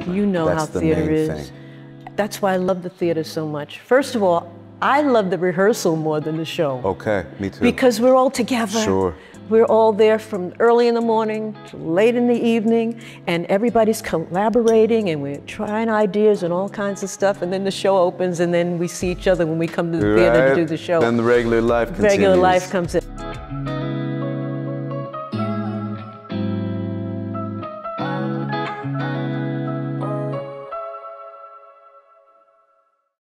You know how theater is. That's why I love the theater so much. First of all, I love the rehearsal more than the show. Okay, me too. Because we're all together. Sure. We're all there from early in the morning to late in the evening, and everybody's collaborating, and we're trying ideas and all kinds of stuff, and then the show opens, and then we see each other when we come to the theater to do the show. Then the regular life continues. Regular life comes in.